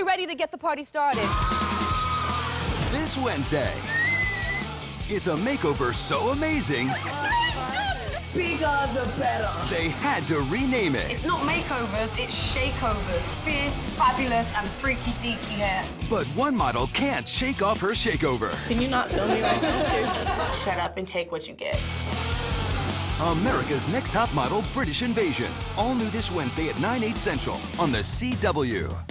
we ready to get the party started? This Wednesday, it's a makeover so amazing, Bigger the better. they had to rename it. It's not makeovers, it's shakeovers. Fierce, fabulous, and freaky deaky hair. But one model can't shake off her shakeover. Can you not film me right now? Seriously. Shut up and take what you get. America's Next Top Model British Invasion. All new this Wednesday at 9/8 Central on the CW.